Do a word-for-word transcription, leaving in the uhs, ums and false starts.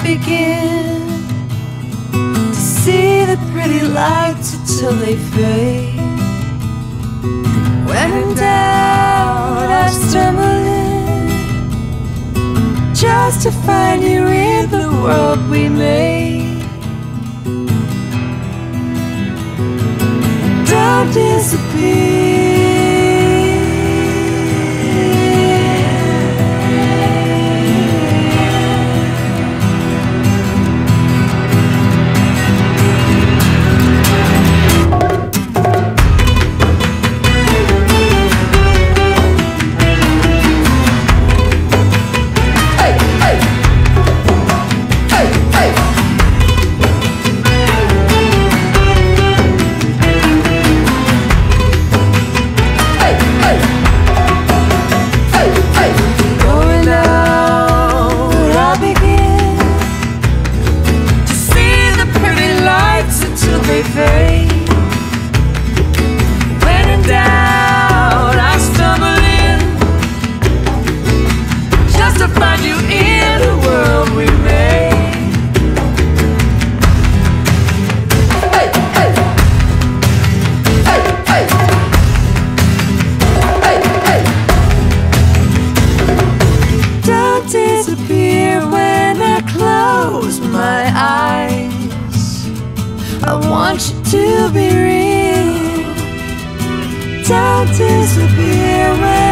begin to see the pretty lights until they fade. When in doubt, I stumble in just to find you in the world we made. Don't disappear. They fade. When in doubt, I stumble in just to find you in the world we made. Hey, hey. Hey, hey. Hey, hey. Don't disappear when I close my eyes. I want you to be real. Don't disappear when